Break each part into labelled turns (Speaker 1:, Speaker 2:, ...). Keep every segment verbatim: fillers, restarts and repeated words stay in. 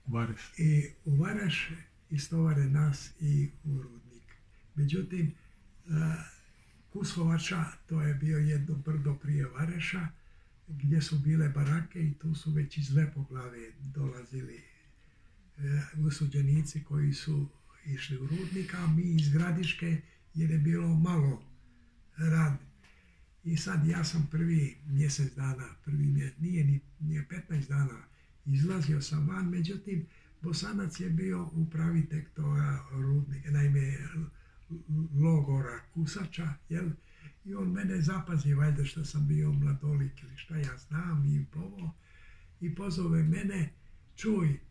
Speaker 1: Vareš.
Speaker 2: I u Vareš istovare nas i u rudnik. Međutim, Kusovača, to je bio jedno brdo prije Vareša, gdje su bile barake i tu su već iz Lepoglave dolazili usuđenici koji su išli u rudnik, a mi iz Gradiške jer je bilo malo rad. I sad ja sam prvi mjesec dana, prvi mjesec, nije ni nije petnaest dana, izlazio sam van, međutim Bosanac je bio upravitelj toga rudnika, naime logora Kusača, jel? I on mene zapazio, valjda što sam bio mladolik ili šta ja znam i povo, i pozove mene, čuj, e,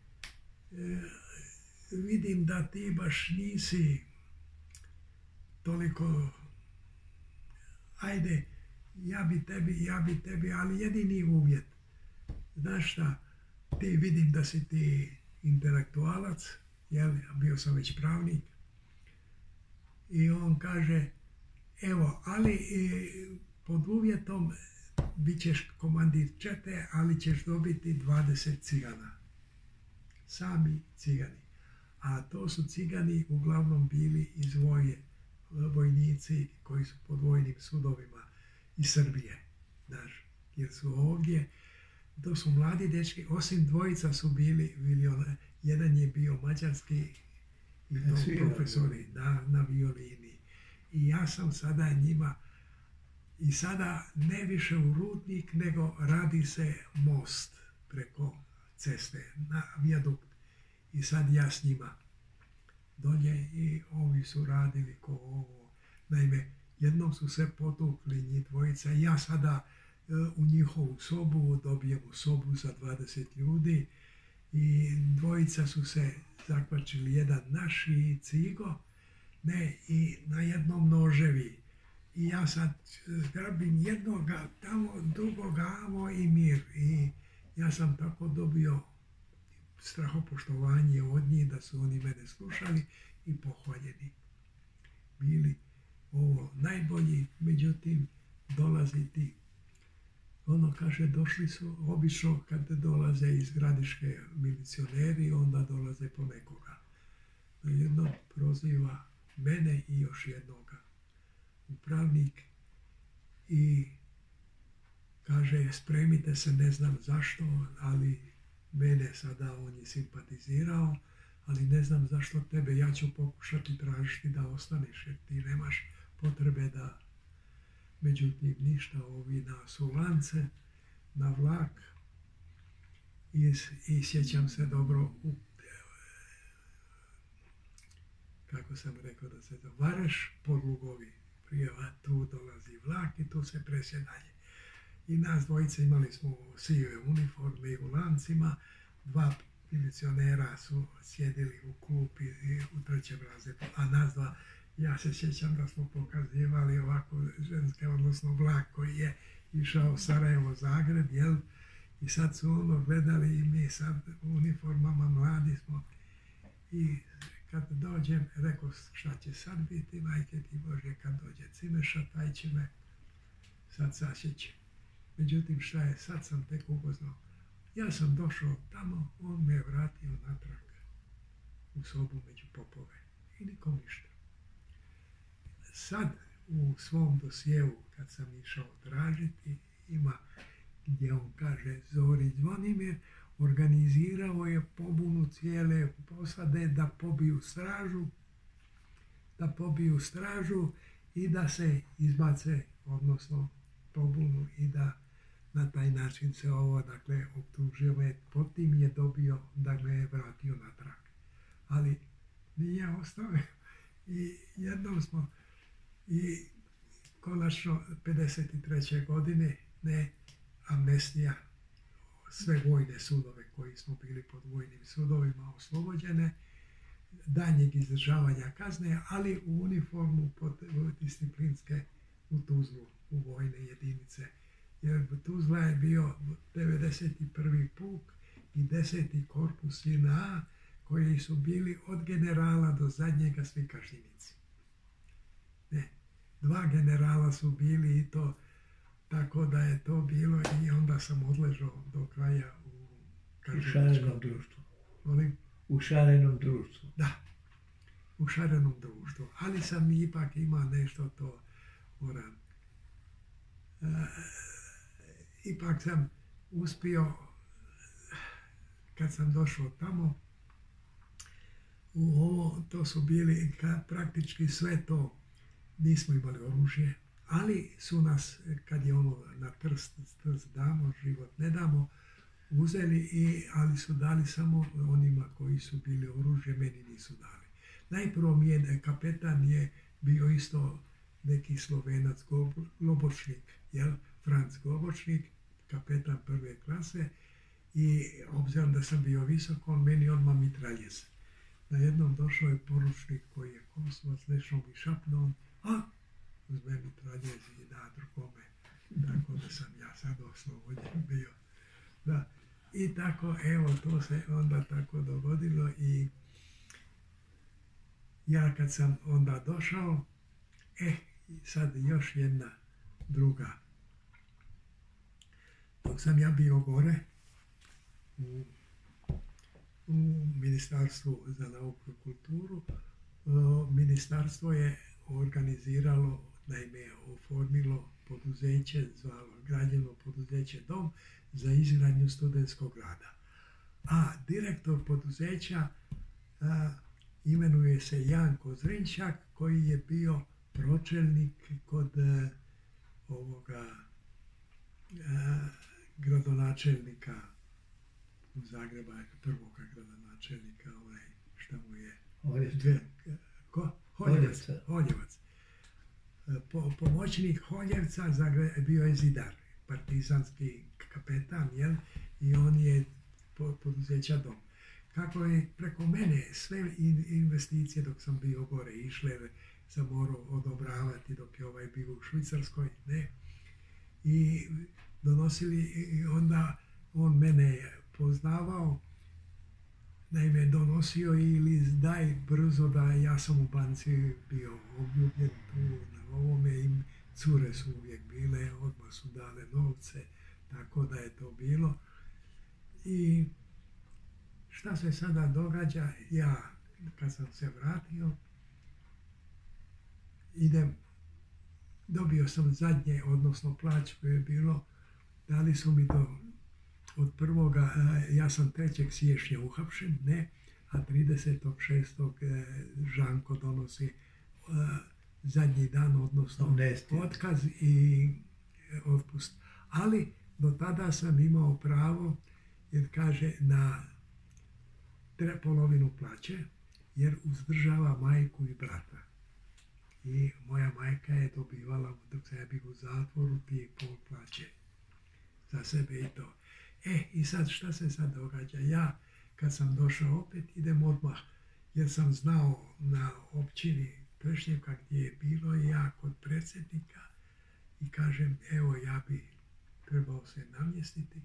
Speaker 2: vidim da ti baš nisi toliko, ajde, ja bi tebi, ja bi tebi, ali jedini uvjet, znaš šta, ti vidim da si ti intelektualac, jel, bio sam već pravnik, i on kaže, evo, ali e, pod uvjetom bit ćeš komandir čete, ali ćeš dobiti dvadeset cigana. Sami cigani. A to su cigani uglavnom bili iz voje, vojnici koji su pod vojnim sudovima iz Srbije, znaš, jer su ovdje, to su mladi dečki, osim dvojica su bili, jedan je bio mađarski i to profesori na, na violini. I ja sam sada njima, i sada ne više u rudnik, nego radi se most preko ceste, na vijadukt. I sad ja s njima dolje i ovi su radili ko ovo. Naime, jednom su se potukli njih dvojica i ja sada e, u njihovu sobu dobijem sobu za dvadeset ljudi i dvojica su se zakvačili, jedan naš i Cigo, ne, i na jednom noževi. I ja sad grabim jednoga tamo, drugoga amo i mir. I ja sam tako dobio strahopoštovanje od njih da su oni mene slušali i pohvaljeni. Bili ovo najbolji, međutim dolaziti, ono kaže, došli su, obično kad dolaze iz Gradiške milicioneri, onda dolaze po nekoga. Jedno proziva mene i još jednoga upravnik i kaže, spremite se, ne znam zašto, ali mene sada on je simpatizirao, ali ne znam zašto tebe, ja ću pokušati tražiti da ostaneš jer ti nemaš potrebe da, međutim ništa, ovi na Sulance, na vlak i, i sjećam se dobro, u, kako sam rekao da se to, Vareš, Podlugovi, prijeva, tu dolazi vlak i tu se presjedanje. I nas dvojice imali smo sive uniforme i u lancima, dva milicionera su sjedili u klupi u trećem razredu, a nas dva, ja se sjećam da smo pokazivali ovako ženske, odnosno vlak koji je išao Sarajevo-Zagreb, jel? I sad su ono gledali i mi sad u uniformama mladi smo. I kad dođem, rekao, šta će sad biti, majke ti Bože, kad dođe Cimeša, taj će me sad sasjeći. Međutim, šta je, sad sam tek upoznao. Ja sam došao tamo, on me je vratio natrag u sobu među popove i nikom ništa. Sad u svom dosjeu, kad sam išao tražiti, ima gdje on kaže, Zorić Zvonimir organizirao je pobunu cijele posade da pobiju stražu, da pobiju stražu i da se izbace, odnosno pobunu i da na taj način se ovo, dakle, optužio me, potim je dobio da me je vratio natrag. Ali nije ostao i jednom smo i konačno pedeset treće godine, ne, amnestija, sve vojne sudove koji smo bili pod vojnim sudovima oslobođene, daljnjeg izdržavanja kazne, ali u uniformu pod disciplinske u Tuzlu, u vojne jedinice. Jer Tuzla je bio devedeset prvi puk i deseti korpus J N A koji su bili od generala do zadnjega svi kažnjenici. Ne, dva generala su bili i to tako da je to bilo i onda sam odležao do kraja u
Speaker 3: kažnjeničkom društvu.
Speaker 2: Molim?
Speaker 1: U šarenom društvu.
Speaker 2: Da, u šarenom društvu. Ali sam ipak imao nešto to, moram. E, ipak sam uspio, kad sam došao tamo, u ovo, to su bili kad praktički sve to, nismo imali oružje, ali su nas, kad je ono na trst, trst damo, život ne damo, uzeli, i, ali su dali samo onima koji su bili oružje, meni nisu dali. Najprvo mi je, kapetan je bio isto neki Slovenac, Globočnik, jel? Franc Globočnik, kapetan prve klase, i obzirom da sam bio visok, on meni odmah mitraljez. Na jednom došao je poručnik koji je Kosovac, nešto mi šapnuo, a uzme mitraljez i da drugome. Tako da sam ja sad oslobođen bio. Da. I tako, evo, to se onda tako dogodilo, i ja kad sam onda došao, eh, sad još jedna druga. Dok sam ja bio gore, u, u Ministarstvu za nauku i kulturu, ministarstvo je organiziralo, naime, oformilo poduzeće, zvalo građevno poduzeće Dom za izgradnju studentskog rada. A direktor poduzeća a, imenuje se Janko Zrinčak, koji je bio pročelnik kod a, ovoga a, gradonačelnika u Zagreba, prvoga gradonačelnika, onaj šta mu je...
Speaker 1: Holjevca.
Speaker 2: Ko? Holjevac. Holjevac. Po, pomoćnik Holjevca bio je zidar, partizanski kapetan, jel? I on je po, poduzeća Dom. Kako je preko mene sve investicije dok sam bio gore išle, sam morao odobravati dok je ovaj bio u Švicarskoj, ne? I donosili, i onda on mene poznavao, naime donosio ili daj brzo da ja sam u banci bio obljubljen tu na ovome, im cure su uvijek bile, odmah su dale novce, tako da je to bilo. I šta se sada događa, ja kad sam se vratio, idem, dobio sam zadnje, odnosno plaću koje je bilo, dali su mi to od prvoga, ja sam trećeg siječnja uhapšen, ne, a tridesetog šestog Žanko donosi zadnji dan, odnosno otkaz i otpust. Ali do tada sam imao pravo, jer kaže, na polovinu plaće, jer uzdržava majku i brata. I moja majka je dobivala, dok sam ja bio u zatvoru, dvije i pol plaće za sebe i to. E, i sad šta se sad događa? Ja, kad sam došao opet, idem odmah, jer sam znao na općini Trešnjevka gdje je bilo, i ja kod predsjednika, i kažem, evo, ja bi trebao se namjestiti.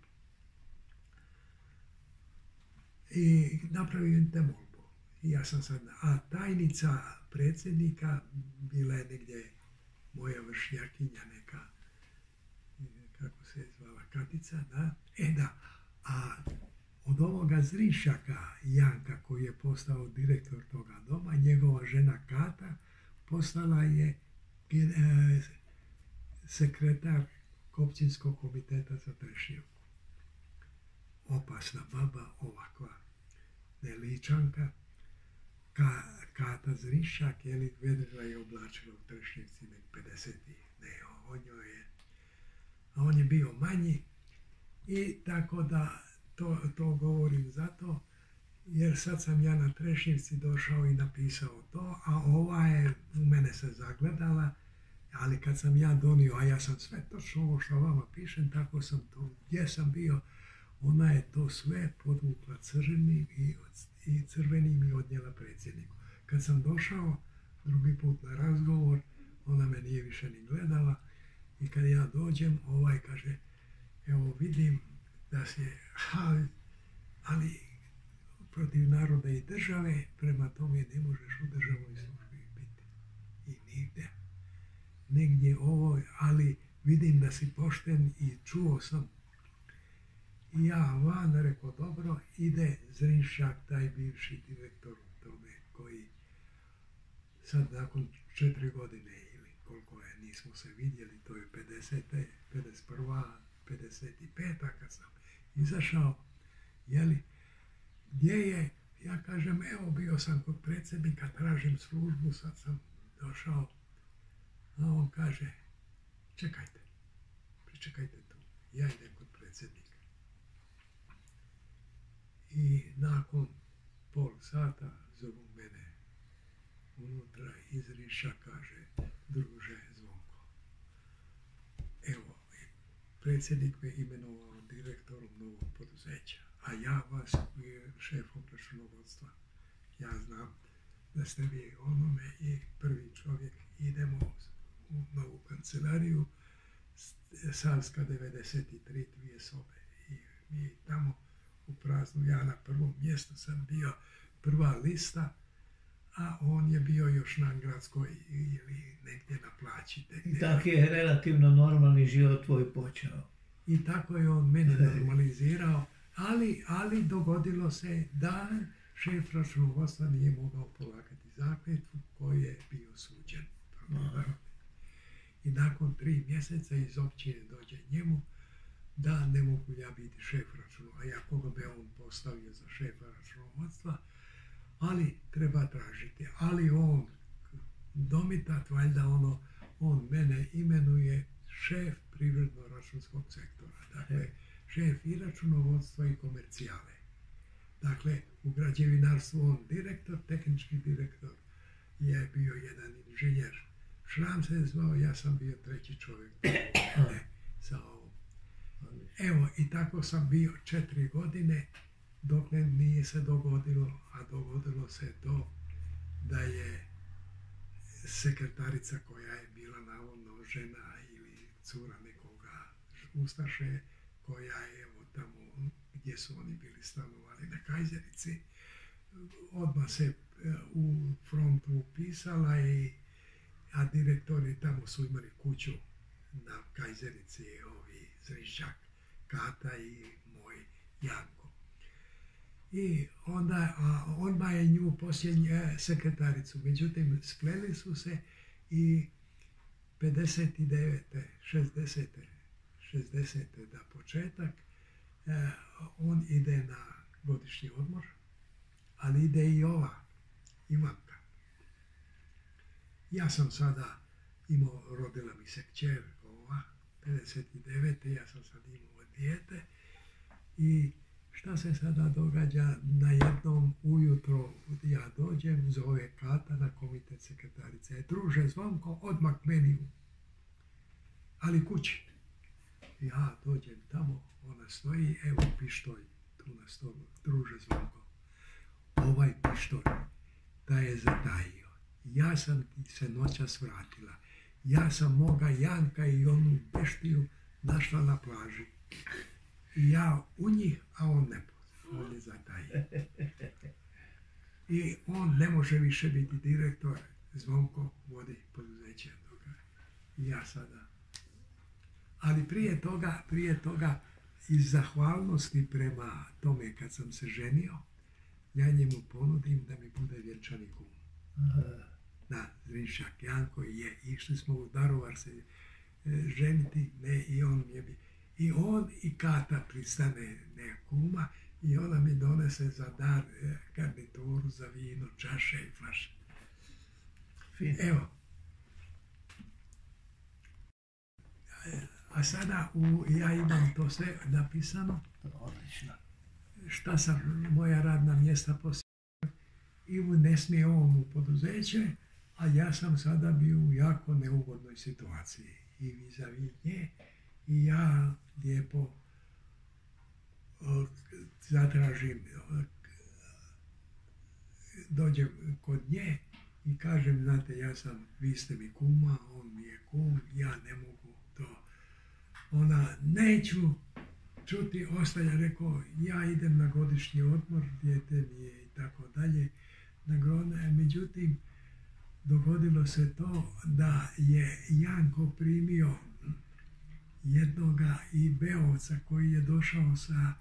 Speaker 2: I napravio im te molbu. I ja sam sad, a tajnica predsjednika bila je negdje moja vršnjakinja neka, kako se je zvala, Katica, da? E da, a od ovoga Zrinšaka, Janka, koji je postao direktor toga doma, njegova žena Kata postala je e, sekretar općinskog komiteta za Trešnjevku. Opasna baba, ovakva neličanka, Ka, Kata Zrinšak, je li, vedrila je oblačila u Trešnjevci nek pedesetih, ne, on njoj je, a on je bio manji, i tako da to, to govorim zato, jer sad sam ja na Trešnjevci došao i napisao to, a ova je u mene se zagledala, ali kad sam ja donio, a ja sam sve točno ovo što vama pišem, tako sam to, gdje sam bio, ona je to sve podvukla crvenim i, i crvenim i odnijela predsjedniku. Kad sam došao drugi put na razgovor, ona me nije više ni gledala, i kad ja dođem, ovaj kaže, evo vidim da se, ali, ali protiv naroda i države, prema tome ne možeš u državnoj službi biti. I nigdje. Negdje ovo, ali vidim da si pošten i čuo sam. I ja van rekao, dobro, idem ide Zrinščak, taj bivši direktor u tome, koji sad nakon četiri godine ili koliko je, nismo se vidjeli, to je pedeseta, pedeset prva, pedeset peta kad sam izašao, jeli, gdje je, ja kažem, evo bio sam kod predsjednika, tražim službu, sad sam došao, a on kaže, čekajte, pričekajte tu, ja idem kod predsjednika. I nakon pol sata zovu mene unutra iz Zrinšča, kaže, druže Zvonko, evo, predsjednik me imenovao direktorom novog poduzeća, a ja vas je šefom računovodstva. Ja znam da ste vi onome i prvi čovjek, idemo u novu kancelariju, Savska devedeset tri, dvije sobe. I mi tamo u praznu, ja na prvom mjestu sam bio prva lista, a on je bio još na gradskoj ili negdje na plaći.
Speaker 1: I tako je relativno normalni život tvoj počeo.
Speaker 2: I tako je on mene normalizirao, ali, ali dogodilo se da šef računovodstva nije mogao polagati zakletvu koji je bio suđen. I nakon tri mjeseca iz općine dođe njemu da ne mogu ja biti šef računovodstva, a ja koga bi on postavio za šefa računovodstva, ali treba tražiti. Ali on, domitat, valjda ono, on mene imenuje šef privredno-računskog sektora. Dakle, šef i računovodstva i komercijale. Dakle, u građevinarstvu on direktor, tehnički direktor je bio jedan inženjer. Šram se je zvao, ja sam bio treći čovjek. Ne, sa ovom. Evo, i tako sam bio četiri godine, dok ne nije se dogodilo, a dogodilo se to da je sekretarica koja je bila navodno žena ili cura nekoga ustaše, koja je evo tamo gdje su oni bili stanovali na Kajzerici, odmah se u frontu upisala, i, a direktori tamo su imali kuću na Kajzerici, ovi Zrinščak, Kata i moj Janko. I onda, a odmah je nju poslije sekretaricu, međutim spleli su se i pedeset devete, šezdesete, šezdesete da početak, eh, on ide na godišnji odmor, ali ide i ova, Ivanka. Ja sam sada imao, rodila mi se kćer, ova, pedeset devete. ja sam sad imao dijete, i šta se sada događa, na jednom ujutro ja dođem, zove Kata na komitet sekretarice, druže Zvonko, odmah meni, ali kući. Ja dođem tamo, ona stoji, evo pištolj tu na stolu, druže Zvonko, ovaj pištolj, da je zatajio. Ja sam ti se noćas vratila, ja sam moga Janka i onu beštiju našla na plaži. I ja u njih, a on ne pozna, on je zatajio. I on ne može više biti direktor, Zvonko vodi poduzeće toga. I ja sada. Ali prije toga, prije toga, iz zahvalnosti prema tome kad sam se ženio, ja njemu ponudim da mi bude vjenčani kum. Da, Zrinščak Janko je, išli smo u Daruvar se e, ženiti, ne, i on mi je bi, i on i Kata pristane ne kuma, i ona mi donese za dar e, garnituru za vino, čaše i flaše. Evo. A sada u, ja imam to sve napisano.
Speaker 1: Odlično.
Speaker 2: Šta sam, moja radna mjesta poslije. I ne smije on u poduzeće, a ja sam sada bio u jako neugodnoj situaciji. I vis-a-vis nje, i ja lijepo o, zatražim, o, dođem kod nje i kažem, znate, ja sam, vi ste mi kuma, on mi je kum, ja ne mogu to. Ona, neću čuti, ostaje, rekao, ja idem na godišnji odmor, dijete mi je i tako dalje. Međutim, dogodilo se to da je Janko primio jednoga i Beovca koji je došao sa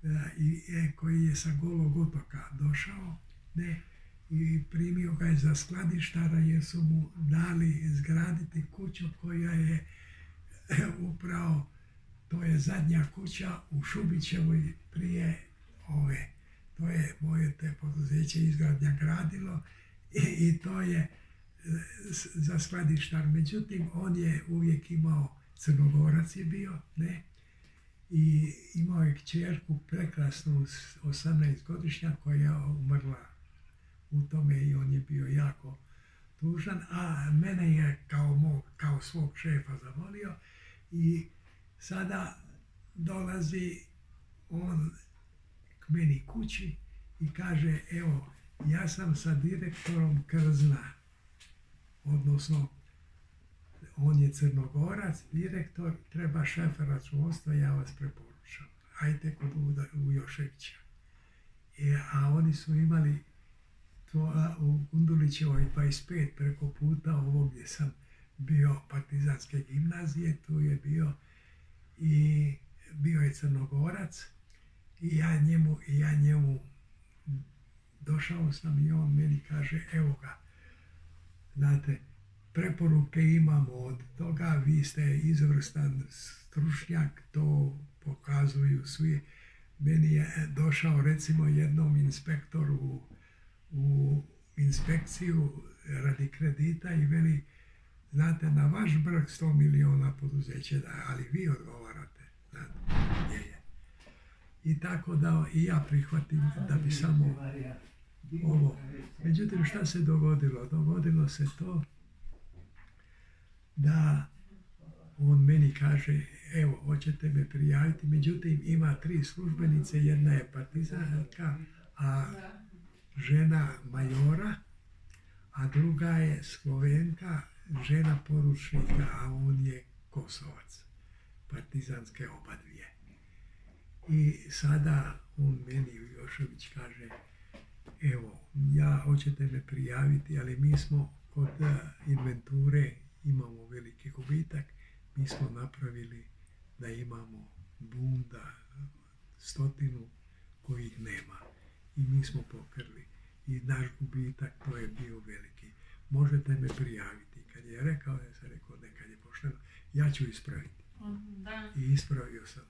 Speaker 2: i, koji je sa Golog otoka došao, ne, i primio ga je za skladištara jer su mu dali izgraditi kuću koja je upravo, to je zadnja kuća u Šubićevoj prije ove. To je moje te poduzeće izgradnja gradilo i, i to je za skladištar. Međutim, on je uvijek imao, Crnogorac je bio, ne, i imao je kćerku prekrasnu osamnaestogodišnja koja je umrla u tome i on je bio jako tužan, a mene je kao, mog, kao svog šefa zavolio i sada dolazi on k meni kući i kaže, evo, ja sam sa direktorom Krzna, odnosno on je Crnogorac, direktor, treba šefa računovodstva, ja vas preporučam. Ajde kod Ujoševića. E, a oni su imali to a, u Gundulićevoj dvadeset pet preko puta ovo gdje sam bio partizanske gimnazije, tu je bio i bio je Crnogorac i ja njemu, i ja njemu došao sam i on meni kaže, evo ga, znate, preporuke imamo od toga, vi ste izvrstan stručnjak, to pokazuju svi. Meni je došao recimo jednom inspektoru u, u inspekciju radi kredita i veli, znate, na vaš brk sto miliona poduzeće, ali vi odgovarate, znate, gdje je. I tako da i ja prihvatim da bi samo ovo. Međutim, šta se dogodilo? Dogodilo se to da on meni kaže, evo, hoćete me prijaviti, međutim ima tri službenice, jedna je partizanka, a žena majora, a druga je Slovenka, žena poručnika, a on je Kosovac, partizanske oba dvije. I sada on meni, Jošović, kaže, evo, ja, hoćete me prijaviti, ali mi smo kod inventure imamo veliki gubitak, mi smo napravili da imamo bunda stotinu kojih nema i mi smo pokrili i naš gubitak to je bio veliki. Možete me prijaviti. Kad je rekao, ja sam rekao, nekad je pošteno, ja ću ispraviti.
Speaker 3: Da.
Speaker 2: I ispravio sam.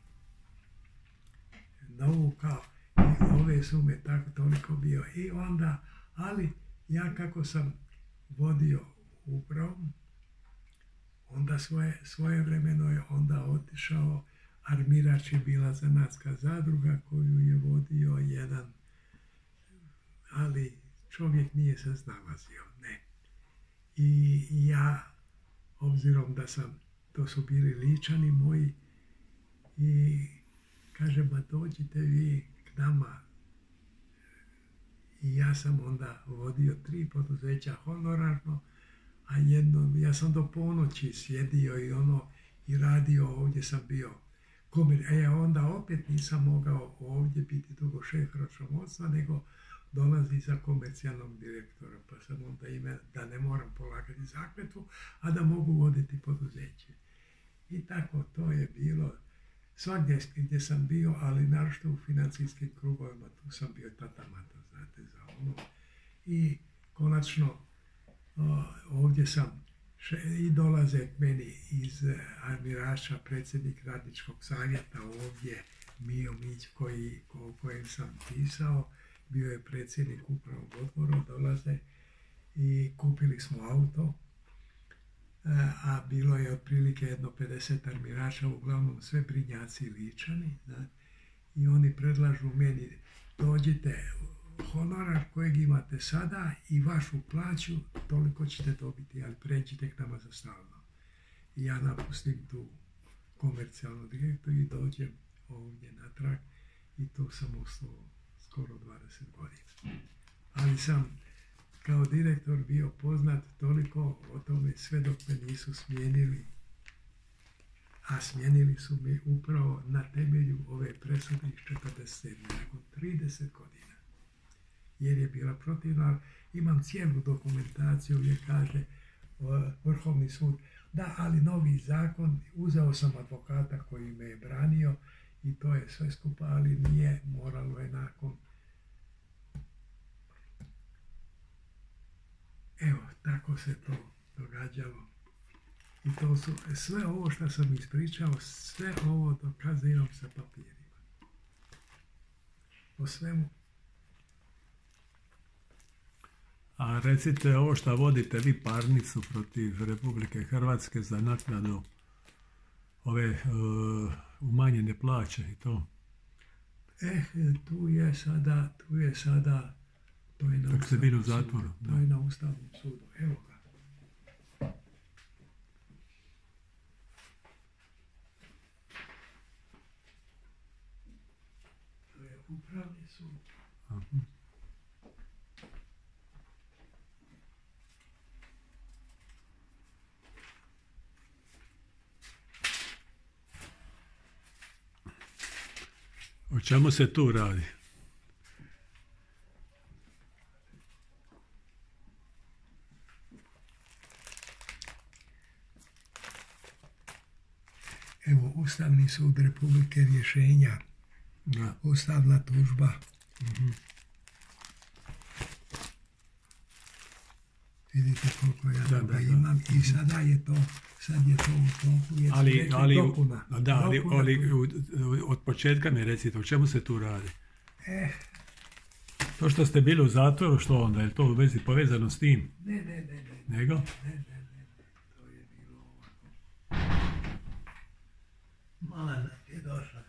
Speaker 2: Novu kao, i ove su me tako toliko bio. I onda, ali ja kako sam vodio upravu, onda svoje, svoje vremeno je onda otišao, Armirač je bila zanatska zadruga koju je vodio jedan, ali čovjek nije se znalazio, ne. I ja, obzirom da sam, to su bili Ličani moji, i kaže, ma dođite vi k nama. I ja sam onda vodio tri poduzeća honorarno, a jedno, ja sam do ponoći sjedio i ono, i radio, ovdje sam bio komer, a ja onda opet nisam mogao ovdje biti dugo šef računovodstva, nego dolazi za komercijalnog direktora, pa sam onda ime da ne moram polagati zakletvu, a da mogu voditi poduzeće. I tako to je bilo svakdje gdje sam bio, ali naročito u financijskim krugovima, tu sam bio tatamata, znate, za ono. I konačno ovdje sam i dolaze k meni iz Armirača, predsjednik radničkog savjeta ovdje, Mijo Mić, koji, o kojem sam pisao, bio je predsjednik upravnog odbora, dolaze i kupili smo auto, a bilo je otprilike jedno pedeset armirača, uglavnom sve Brinjaci i Ličani, da, i oni predlažu meni, dođite, honorar kojeg imate sada i vašu plaću, toliko ćete dobiti, ali pređite k nama za stalno. I ja napustim tu komercijalnu direktoru i dođem ovdje natrag i tu sam ostao skoro dvadeset godina. Ali sam kao direktor bio poznat toliko o tome sve dok me nisu smijenili, a smijenili su me upravo na temelju ove presude iz četrdeset sedme nakon trideset godina. Jer je bila protivna, imam cijelu dokumentaciju gdje kaže Vrhovni sud, da, ali novi zakon, uzeo sam advokata koji me je branio i to je sve skupa, ali nije, moralo je nakon. Evo, tako se to događalo. I to su, sve ovo što sam ispričao, sve ovo dokazivam sa papirima. Po svemu.
Speaker 3: A recite, ovo što vodite vi parnicu protiv Republike Hrvatske za naknadu ove uh, umanjene plaće i to?
Speaker 2: Eh, tu je sada, tu je sada, to je na
Speaker 3: Kako ste bili u
Speaker 2: Ustavnom
Speaker 3: zatvoru?
Speaker 2: sudu. To je na Ustavnom sudu, evo ga. To je Upravni sud.
Speaker 3: Aha. O čemu se tu radi?
Speaker 2: Evo, Ustavni sud Republike rješenja,
Speaker 3: Da.
Speaker 2: ustavna tužba.
Speaker 3: Mhm.
Speaker 2: Vidite koliko ja
Speaker 3: Da,
Speaker 2: toga
Speaker 3: da, da.
Speaker 2: imam i sada je to, sad je to u toku, jer su
Speaker 3: Ali,
Speaker 2: rekli
Speaker 3: ali,
Speaker 2: dopuna.
Speaker 3: da, ali,
Speaker 2: Dopuna
Speaker 3: ali
Speaker 2: tužbe.
Speaker 3: u- u- od početka mi recite, o čemu se tu radi?
Speaker 2: Eh,
Speaker 3: To što ste bili u zatvoru, što onda? Je to u vezi povezano s tim?
Speaker 2: ne, ne, ne, ne,
Speaker 3: Nego?
Speaker 2: ne, ne, ne, ne, to je bilo ovako.
Speaker 1: Malena je došla